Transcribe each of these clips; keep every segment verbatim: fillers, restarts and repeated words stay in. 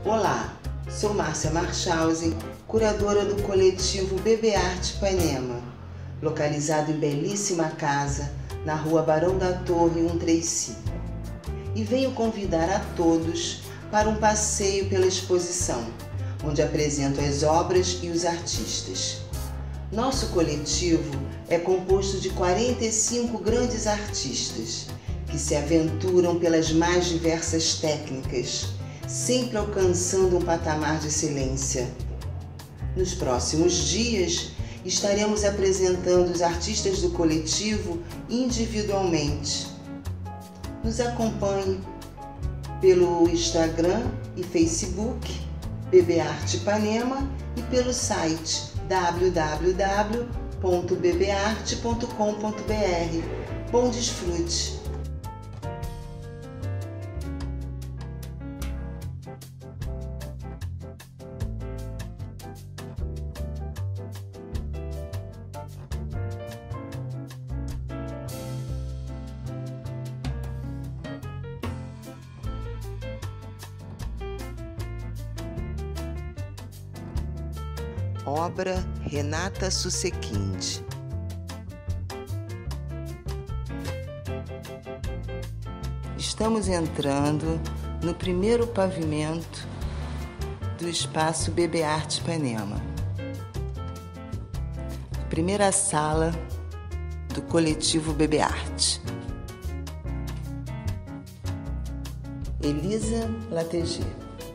Olá, sou Márcia Marchausen, curadora do coletivo Bebê Arte Ipanema, localizado em belíssima casa na rua Barão da Torre cento e trinta e cinco. E venho convidar a todos para um passeio pela exposição, onde apresento as obras e os artistas. Nosso coletivo é composto de quarenta e cinco grandes artistas que se aventuram pelas mais diversas técnicas, sempre alcançando um patamar de excelência. Nos próximos dias, estaremos apresentando os artistas do coletivo individualmente. Nos acompanhe pelo Instagram e Facebook Bebê Arte Ipanema e pelo site w w w ponto bebearte ponto com ponto b r. Bom desfrute! Obra Renata Susequinde. Estamos entrando no primeiro pavimento do espaço Bebê Arte Ipanema, primeira sala do coletivo Bebê Arte. Elisa Lateger.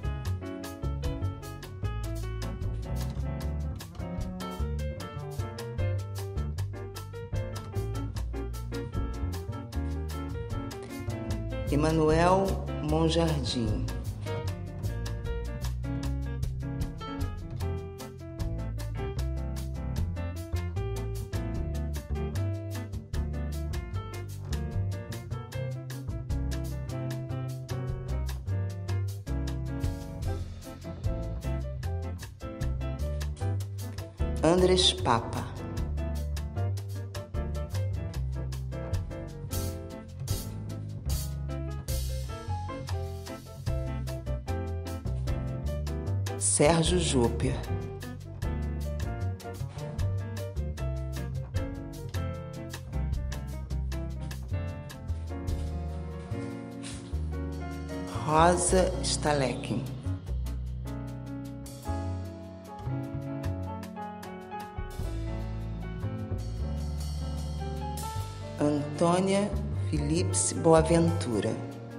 Emanuel Monjardim. Andres Papa. Sérgio Joper. Rosa Stalecken. Antônia Philips Boaventura.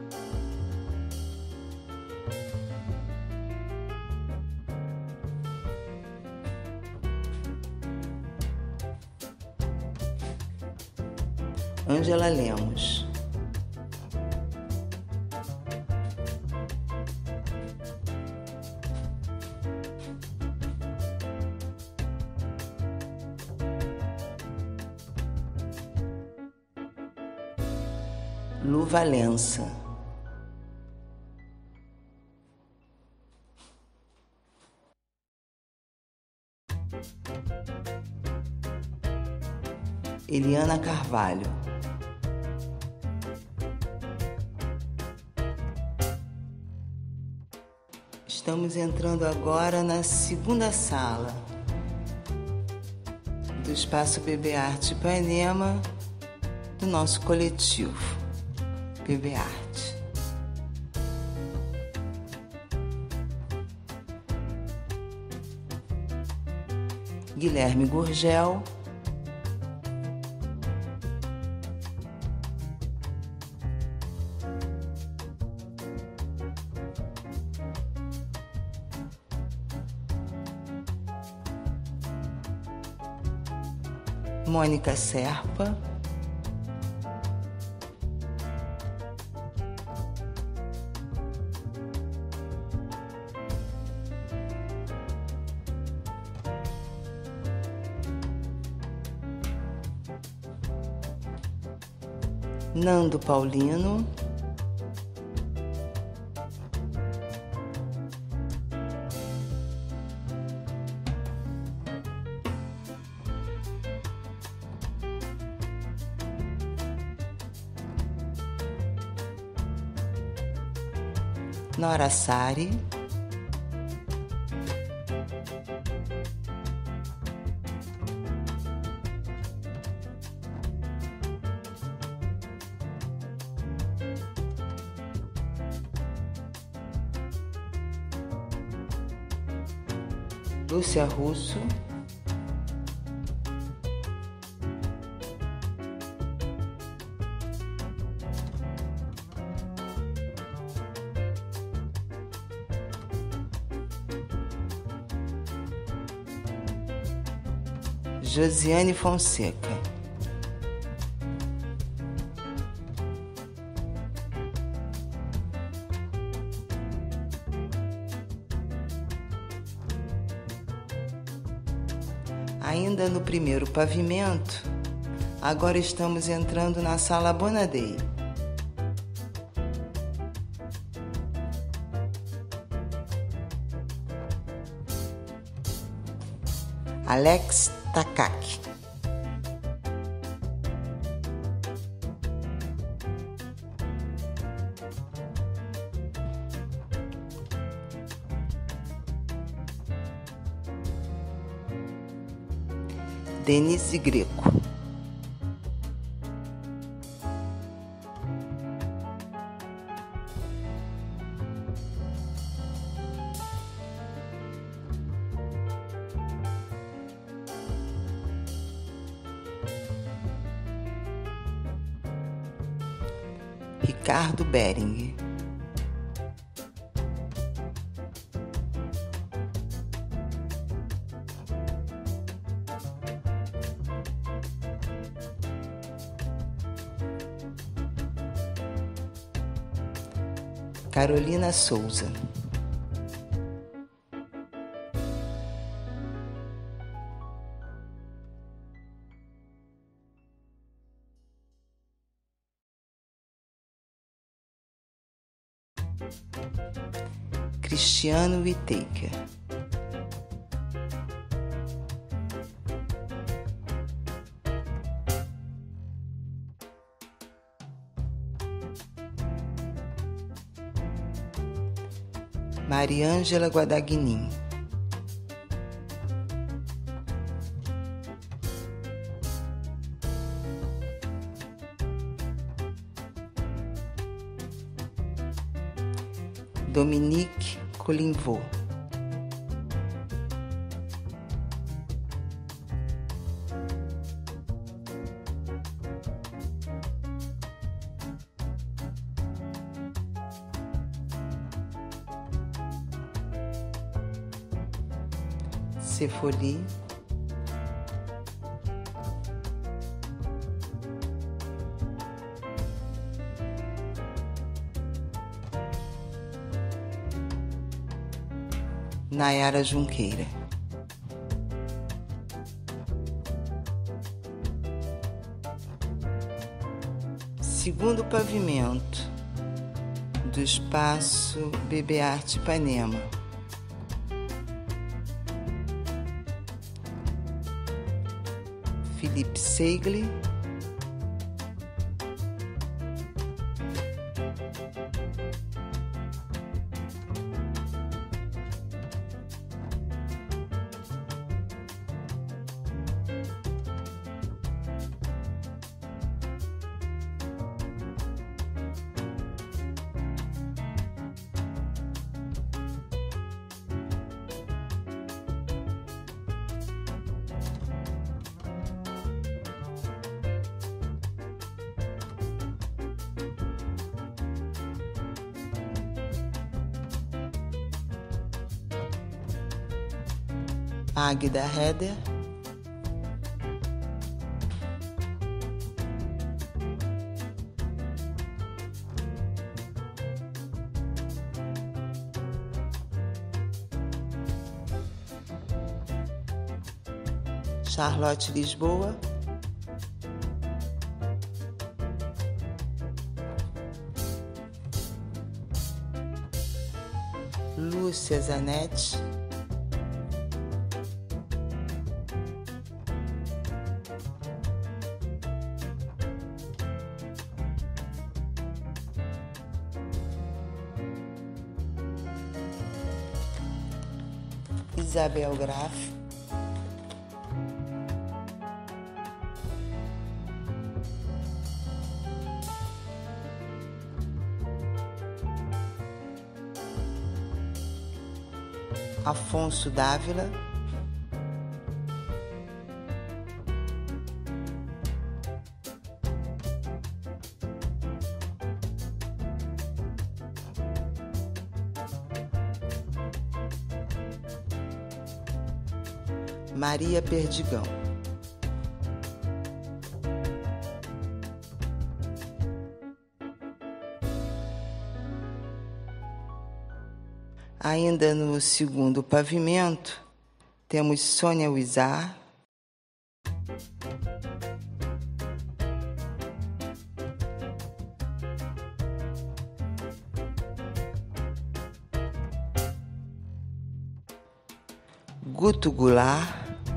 Ângela Lemos. Lu Valença. Eliana Carvalho. Estamos entrando agora na segunda sala do espaço Bebê Arte Ipanema do nosso coletivo Bebê Arte. Guilherme Gurgel. Mônica Serpa. Nando Paulino. Nora Sari. Lúcia Russo, Josiane Fonseca, ainda no primeiro pavimento, agora estamos entrando na Sala Bonadei. Alex Takaki, Denise Greco, Ricardo Bering, Carolina Souza, Cristiano Whittaker, Mariângela Guadagnin, Dominique Colinvaux, Cefoli, Nayara Junqueira, segundo pavimento do espaço Bebê Arte Ipanema, Felipe Segli, Magda Heder, Charlotte Lisboa, Lúcia Zanetti, Isabel Graf, Afonso Dávila, Maria Perdigão. Ainda no segundo pavimento, temos Sônia Uizar, Guto Goulart,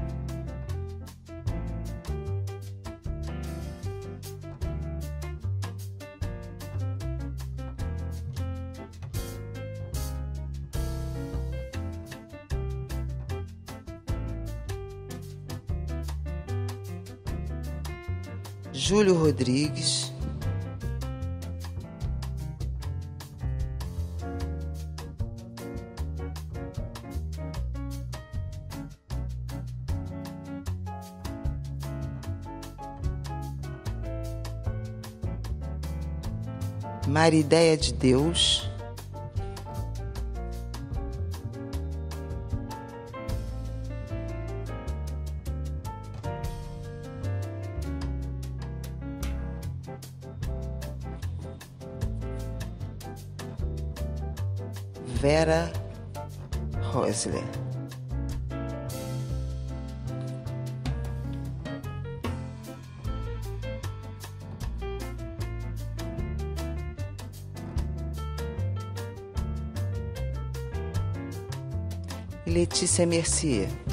Júlio Rodrigues, Marideia de Deus, Vera Rosler. Letícia Mercier.